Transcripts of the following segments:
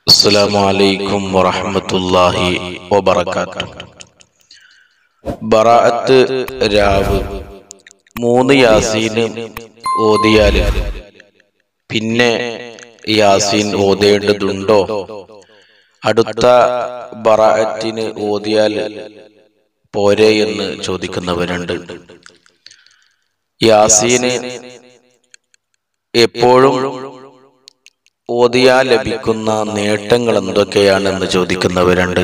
അസ്സലാമു അലൈക്കും വറഹ്മത്തുള്ളാഹി വബറകാതുഹു. ബറാഅത്ത് രാവ് 3 യാസീൻ ഓതിയാൽ പിന്നെ യാസീൻ ഓതേണ്ടതുണ്ടോ? അടുത്ത ബറാഅത്തിന് ഓതിയാൽ പോരെ എന്ന് ചോദിക്കുന്നവരുണ്ട്. യാസീന് എപ്പോഴും ഓതിയാൽ ലഭിക്കുന്ന നേട്ടങ്ങൾ എന്തൊക്കെയാണെന്ന് ചോദിക്കുന്നവരുണ്ട്.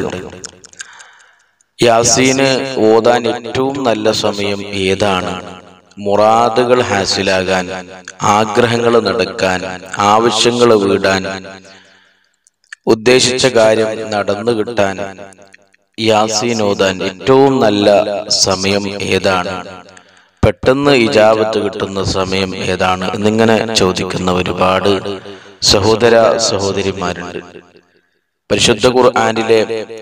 യാസീന് ഓതാൻ ഏറ്റവും നല്ല സമയം ഏതാണ്? മുറാദുകൾ ഹാസിലാകാൻ, ആഗ്രഹങ്ങൾ നടക്കാൻ, ആവശ്യങ്ങൾ വീടാൻ, ഉദ്ദേശിച്ച കാര്യം നടന്നു കിട്ടാൻ യാസീൻ ഓതാൻ ഏറ്റവും നല്ല സമയം ഏതാണ്? പെട്ടെന്ന് ഇജാബത്ത് കിട്ടുന്ന സമയം ഏതാണ് എന്നിങ്ങനെ ചോദിക്കുന്ന ഒരുപാട് സഹോദര സഹോദരിമാരുണ്ട്. പരിശുദ്ധ ഖുർആനിലെ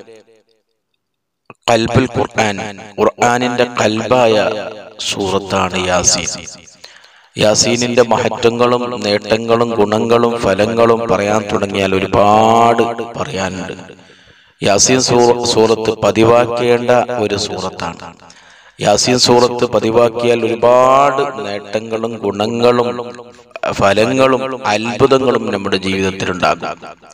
ഖൽബുൽ ഖുർആൻ, ഖുർആനിന്റെ ഖൽബായ സൂറത്താണ് യാസീൻ. യാസീനിന്റെ മഹത്വങ്ങളും നേട്ടങ്ങളും ഗുണങ്ങളും ഫലങ്ങളും പറയാൻ തുടങ്ങിയാൽ ഒരുപാട് പറയാനുണ്ട്. യാസീൻ സൂറത്ത് പതിവാക്കേണ്ട ഒരു സൂറത്താണ്. യാസീൻ സൂറത്ത് പതിവാക്കിയാൽ ഒരുപാട് നേട്ടങ്ങളും ഗുണങ്ങളും ഫലങ്ങളും അത്ഭുതങ്ങളും നമ്മുടെ ജീവിതത്തിൽ ഉണ്ടാകും.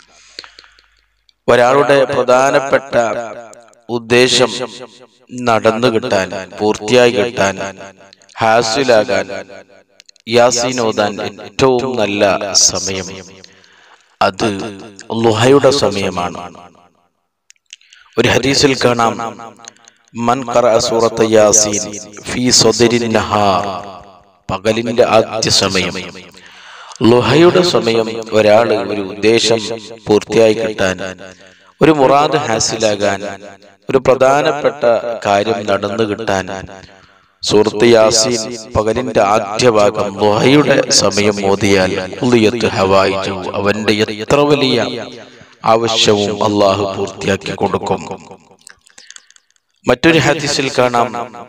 ഒരാളുടെ പ്രധാനപ്പെട്ട ഉദ്ദേശം നടന്നു കിട്ടാൻ, പൂർത്തിയായി കിട്ടാൻ, ഹാസിലാകാൻ യാസീൻ ഓതാൻ ഏറ്റവും നല്ല സമയം അത് ളുഹയുടെ സമയമാണ്. ഒരു ഹദീസിൽ കാണാം, മൻ ഖറഅ സൂറത്ത യാസീൻ ഫീ സദരിൻ നഹാർ, പകലിന്റെ ആദ്യ സമയം. ളുഹയുടെ സമയം ഒരാൾ ഒരു ഉദ്ദേശം പൂർത്തിയായി കിട്ടാൻ, ഒരു മുറാദ് ഹാസിലാകാൻ, ഒരു പ്രധാനപ്പെട്ട കാര്യം നടന്നു കിട്ടാൻ സൂറത്ത് യാസീൻ പകലിന്റെ ആദ്യ ഭാഗം ളുഹയുടെ സമയം ഓതിയാൽ ഖുളിയത്ത് ഹവായിജു, അവന്റെ എത്ര വലിയ ആവശ്യവും അല്ലാഹു പൂർത്തിയാക്കി കൊടുക്കും. മറ്റൊരു ഹദീസിൽ കാണാം,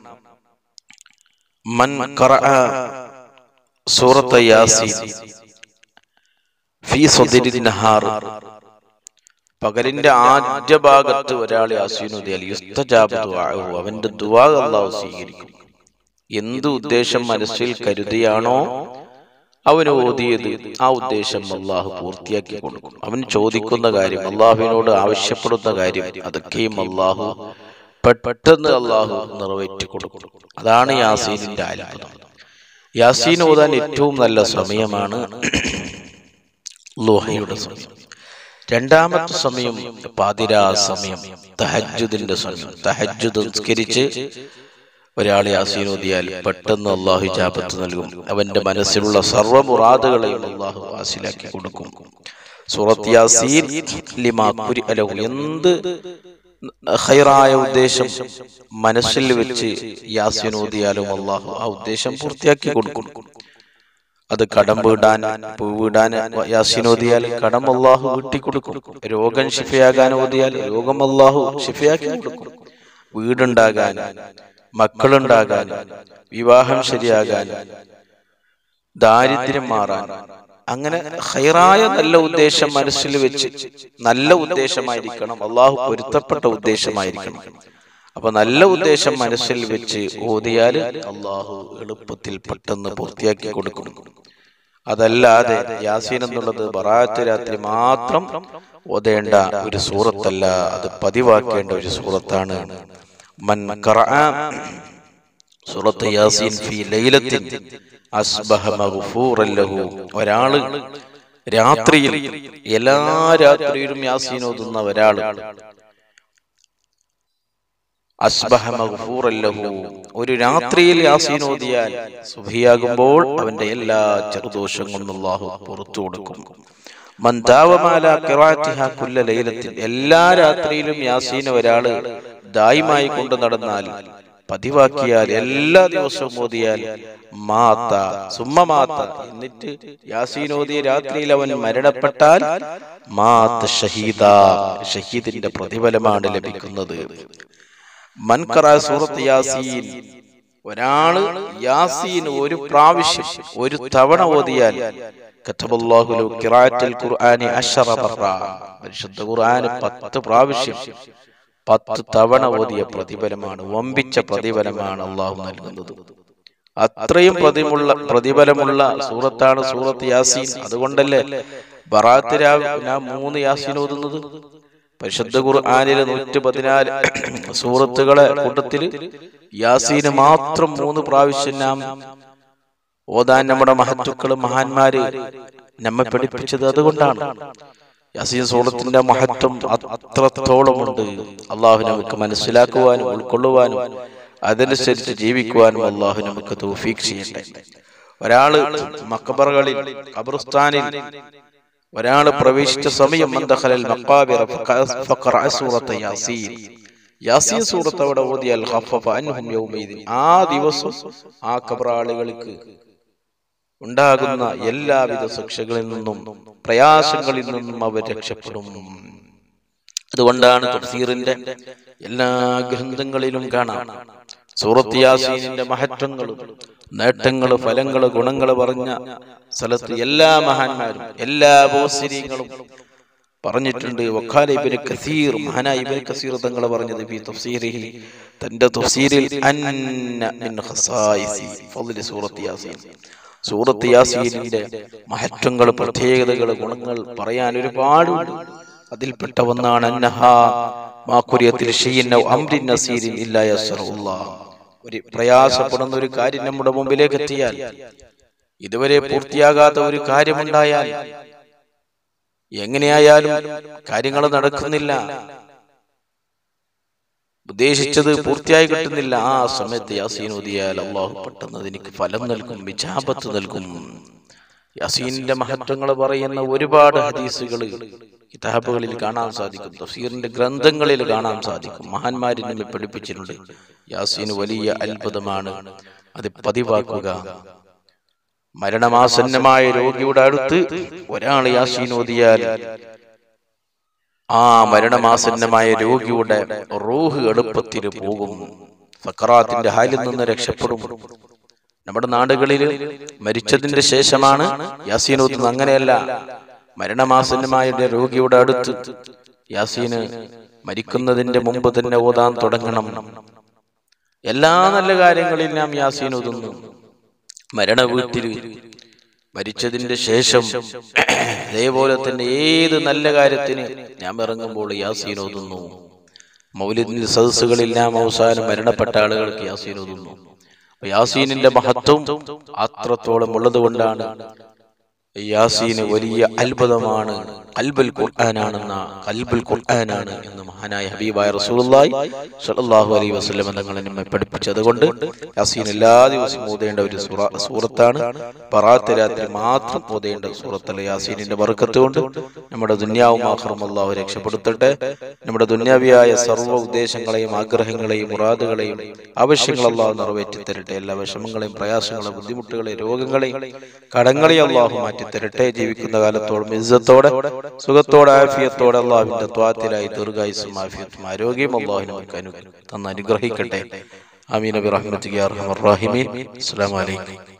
മൻ ഖറഅ സൂറത്ത യാസീൻ ഫീ സദരിൻ നഹാർ, പകലിന്റെ ആദ്യ ഭാഗത്ത് ഒരാൾ യാസീൻ ഓതിയാൽ യുസ്തജാബു ദുആഉ, അവന്റെ ദുആ അല്ലാഹു സ്വീകരിക്കും. എന്ത് ഉദ്ദേശം മനസ്സിൽ കരുതിയാണോ അവന് ഓതിയത്, ആ ഉദ്ദേശം അല്ലാഹു പൂർത്തിയാക്കി കൊടുക്കും. അവൻ ചോദിക്കുന്ന കാര്യം, അല്ലാഹുവിനോട് ആവശ്യപ്പെടുന്ന കാര്യം, അതൊക്കെയും അല്ലാഹു പെട്ടെന്ന് അല്ലാഹു നിറവേറ്റി കൊടുക്കും. അതാണ് യാസീനിന്റെ അത്ഭുതം. യാസീൻ ഓതാൻ ഏറ്റവും നല്ല സമയമാണ് ളുഹയുടെ സമയം. രണ്ടാമത്തെ സമയം പാതിരാ സമയം, തഹജ്ജുദിന്റെ സമയം. തഹജ്ജുദ് നിസ്കരിച്ച് ഒരാൾ യാസീൻ ഓതിയാൽ പെട്ടെന്ന് അല്ലാഹു ഇജാബത്ത് നൽകും. അവന്റെ മനസ്സിലുള്ള സർവ്വ മുറാദുകളെയും അല്ലാഹു ഹാസിലാക്കി കൊടുക്കും. സൂറത്ത് യാസീൻ ലിമാ ഖുരിഅ ലഹു, എന്ത് ഖൈറായ ഉദ്ദേശം മനസ്സിൽ വെച്ച് യാസീൻ ഓതിയാലും അല്ലാഹു ആ ഉദ്ദേശം പൂർത്തിയാക്കി കൊടുക്കും. അത് കടം വീടാൻ, പൂവിടാൻ യാസീൻ ഓതിയാൽ കടം അല്ലാഹു വീട്ടിക്കൊടുക്കും. രോഗം ശിഫയാകാൻ ഓതിയാൽ രോഗം അല്ലാഹു ശിഫയാക്കി കൊടുക്കും. വീടുണ്ടാകാൻ, മക്കളുണ്ടാകാൻ, വിവാഹം ശരിയാകാൻ, ദാരിദ്ര്യം മാറാൻ, അങ്ങനെ ഖൈറായ നല്ല ഉദ്ദേശം മനസ്സിൽ വെച്ച്, നല്ല ഉദ്ദേശമായിരിക്കണം, അല്ലാഹു പൊരുത്തപ്പെട്ട ഉദ്ദേശമായിരിക്കണം. അപ്പൊ നല്ല ഉദ്ദേശം മനസ്സിൽ വെച്ച് ഓതിയാൽ അല്ലാഹു എളുപ്പത്തിൽ പെട്ടെന്ന് പൂർത്തിയാക്കി കൊടുക്കും. അതല്ലാതെ യാസീൻ എന്നുള്ളത് ബറാഅത്ത് രാത്രി മാത്രം ഓതേണ്ട ഒരു സൂറത്തല്ല, അത് പതിവാക്കേണ്ട ഒരു സൂറത്താണ്. മൻ ഖറഅ സൂറത്ത് യാസീൻ ഫീ ലൈലത്തിൻ അസ്ബഹ മഗ്ഫൂറൻ ലഹു, ഒരാള് രാത്രിയിൽ, എല്ലാ രാത്രിയിലും യാസീൻ ഓതുന്ന ഒരാള് അസ്ബഹ മഗ്ഫൂറൻ ലഹു, ഒരു രാത്രിയിൽ യാസീൻ ഓതിയാൽ സുബ്ഹിയാകുമ്പോൾ അവന്റെ എല്ലാ ചെറുദോഷങ്ങളും അല്ലാഹു പുറത്തു കൊടുക്കും. മൻ ദാവമ അലാ ഖിറാഅത്തിഹാ കുല്ല ലൈലത്തിൻ, എല്ലാ രാത്രിയിലും യാസീൻ ഒരാള് ദായിമായി കൊണ്ട് നടന്നാൽ, പതിവാക്കിയാൽ, എല്ലാ ദിവസവും ഓതിയാൽ, മാത സുമ്മ മാത, എന്നിട്ട് യാസീൻ ഓതിയ രാത്രിയിൽ അവൻ മരണപ്പെട്ടാൽ മാത ഷഹീദ, ഷഹീദിന്റെ പ്രതിഫലമാണ് ലഭിക്കുന്നത്. മൻ ഖറഅ സൂറത്ത് യാസീൻ, ഒരാള് യാസീൻ ഒരു പ്രാവശ്യം, ഒരു തവണ ഓതിയാൽ കതബല്ലാഹു ലഹു ഖിറാഅത്തുൽ ഖുർആനി 10 മറ. പരിശുദ്ധ ഖുർആൻ 10 പ്രാവശ്യം 10 തവണ ഓതിയ പ്രതിഫലമാണ്, വമ്പിച്ച പ്രതിഫലമാണ് അള്ളാഹു നൽകുന്നത്. അത്രയും പ്രതിഫലമുള്ള സൂറത്താണ് സൂറത്ത് യാസീൻ. അതുകൊണ്ടല്ലേ ബറാത്ത് ഞാൻ 3 യാസീൻ ഓതുന്നത്. പരിശുദ്ധ ഖുർആനിലെ 114 സൂറത്തുകളെ കൂട്ടത്തിൽ യാസീന് മാത്രം 3 പ്രാവശ്യം നാം ഓതാൻ നമ്മുടെ മഹത്തുക്കളും മഹാന്മാര് നമ്മെ പഠിപ്പിച്ചത് അതുകൊണ്ടാണ്. യാസീൻ സൂറത്തിന്റെ മഹത്വം അത്രത്തോളമുണ്ട്. അള്ളാഹു നമുക്ക് മനസ്സിലാക്കുവാനും ഉൾക്കൊള്ളുവാനും അതനുസരിച്ച് ജീവിക്കുവാനും അള്ളാഹു നമുക്ക് തൗഫീഖ് ചെയ്യട്ടെ. ഒരാള് മഖബറുകളിൽ ഖബർസ്ഥാനിൽ ഒരാള് പ്രവേശിച്ച സമയം മന്ദഖലൽ മഖാബിറ ഫഖറഅ സൂറത്ത യാസീൻ, യാസീൻ സൂറത്ത് അവിടെ ഓതിയാൽ ഖഫഫ അൻഹും യൗമൈദിൻ, ആ ദിവസം ആ ഖബറാളികൾക്ക് ഉണ്ടാകുന്ന എല്ലാവിധ ശിക്ഷകളിൽ നിന്നും പ്രയാസങ്ങളിൽ നിന്നും അവർ രക്ഷപ്പെടും. അതുകൊണ്ടാണ് തഫ്സീറിന്റെ എല്ലാ ഗ്രന്ഥങ്ങളിലും കാണാം സൂറത്ത് യാസീനിന്റെ മഹത്വങ്ങളും നേട്ടങ്ങള് ഫലങ്ങള് ഗുണങ്ങള് പറഞ്ഞ സ്ഥലത്ത് എല്ലാ മഹാന്മാരും എല്ലാ മുഫസ്സിരീങ്ങളും പറഞ്ഞിട്ടുണ്ട്. വഖാല ഇബ്നു കസീർ, മഹാനായ ഇബ്നു കസീർ തങ്ങൾ പറഞ്ഞത് ഫീ തഫ്സീരിഹി, തന്റെ തഫ്സീരിൽ അന്ന മിൻ ഖസായിസി ഫളി സൂറത്ത് യാസീൻ, സൂറത്ത് യാസീനിന്റെ മഹത്വങ്ങൾ പ്രത്യേകതകൾ ഗുണങ്ങൾ പറയാൻ ഒരുപാടുണ്ട്. അതിൽപ്പെട്ട ഒന്നാണ് അന്നഹാ മാ ഖുരിയത്തിൽ ഷൈഇൻ ഔ അംരിൻ നസീരിൻ ഇല്ലാ യസ്റഉല്ലാഹ്, ഒരു പ്രയാസപ്പെടുന്ന ഒരു കാര്യം നമ്മുടെ മുമ്പിലേക്ക് എത്തിയാൽ, ഇതുവരെ പൂർത്തിയാകാത്ത ഒരു കാര്യമുണ്ടായാൽ, എങ്ങനെയായാലും കാര്യങ്ങൾ നടക്കുന്നില്ല, ഉദ്ദേശിച്ചത് പൂർത്തിയായി കിട്ടുന്നില്ല, ആ സമയത്ത് യാസീൻ ഓതിയാൽ അള്ളാഹു പെട്ടെന്ന് എനിക്ക് ഫലം നൽകും, വിജാബത്ത് നൽകും. യാസീനിന്റെ മഹത്വങ്ങൾ പറയുന്ന ഒരുപാട് ഹദീസുകൾ കിതാബുകളിൽ കാണാൻ സാധിക്കും, തഫ്സീറിന്റെ ഗ്രന്ഥങ്ങളിൽ കാണാൻ സാധിക്കും. മഹാന്മാരിൽ നമ്മെ പഠിപ്പിച്ചിട്ടുണ്ട് യാസീൻ വലിയ അത്ഭുതമാണ്, അത് പതിവാക്കുക. മരണമാസന്നമായ രോഗിയുടെ അടുത്ത് ഒരാൾ യാസീൻ ഓതിയാൽ ആ മരണമാസന്നമായ രോഗിയുടെ റൂഹ് എളുപ്പത്തിൽ പോകും, സക്കറാത്തിന്റെ ഹാലിൽ നിന്ന് രക്ഷപ്പെടും. നമ്മുടെ നാടുകളിൽ മരിച്ചതിന്റെ ശേഷമാണ് യാസീൻ ഓതുന്നത്. അങ്ങനെയല്ല, മരണമാസന്നമായ രോഗിയുടെ അടുത്ത് യാസീന് മരിക്കുന്നതിന്റെ മുമ്പ് തന്നെ ഓതാൻ തുടങ്ങണം. എല്ലാ നല്ല കാര്യങ്ങളിൽ നാം യാസീൻ ഓതുന്നു. മരണ വീട്ടിൽ മരിച്ചതിന്റെ ശേഷം അതേപോലെ തന്നെ ഏത് നല്ല കാര്യത്തിന് നാം ഇറങ്ങുമ്പോൾ യാസീൻ ഓതുന്നു. മൗലിദിന്റെ സദസ്സുകളിൽ നാം അവസാനം മരണപ്പെട്ട ആളുകൾക്ക് യാസീൻ ഓതുന്നു. യാസീനിന്റെ മഹത്വം അത്രത്തോളം ഉള്ളത് കൊണ്ടാണ് യാസീന് വലിയ അത്ഭുതമാണ്, ഖൽബുൽ ഖുർആനാണെന്ന ഖൽബുൽ ഖുർആനാണ് എന്ന് മഹാനായ ഹബീബായ റസൂലുള്ളാഹി സ്വല്ലല്ലാഹു അലൈഹി വസല്ലം തങ്ങളെ നമ്മെ പഠിപ്പിച്ചത്. അതുകൊണ്ട് യാസീൻ എല്ലാ ദിവസവും ഓതേണ്ട ഒരു സൂറത്താണ്. ബറാത്ത് രാത്രി മാത്രം ഓതേണ്ട സൂറത്തല്ല. യാസീനിന്റെ ബർക്കത്ത് കൊണ്ട് നമ്മുടെ ദുനിയാവും ആഖിറവും അല്ലാഹു രക്ഷപ്പെടുത്തട്ടെ. നമ്മുടെ ദുനിയാവിയായ സർവ്വ ഉദ്ദേശങ്ങളെയും ആഗ്രഹങ്ങളെയും മുറാദുകളെയും ആവശ്യങ്ങൾ അല്ലാഹു നിറവേറ്റി തരട്ടെ. എല്ലാ വിഷമങ്ങളെയും പ്രയാസങ്ങളെയും ബുദ്ധിമുട്ടുകളെയും രോഗങ്ങളെയും കടങ്ങളെയും അല്ലാഹു മാറ്റി തരട്ടെ. ജീവിക്കുന്ന കാലത്തോളം ഇസ്സത്തോടെ സുഖത്തോടെ ആഫിയത്തോടെ അല്ലാഹുവിന്റെ ത്വാഅത്തിലായി ദീർഘായുസ്സും ആഫിയത്തും ആരോഗ്യവും അല്ലാഹു നമുക്ക് തന്ന് അനുഗ്രഹിക്കട്ടെ. ആമീൻ ബിറഹ്മതിക യാ അർഹമർ റഹീമീൻ. അസ്സലാമു അലൈക്കും.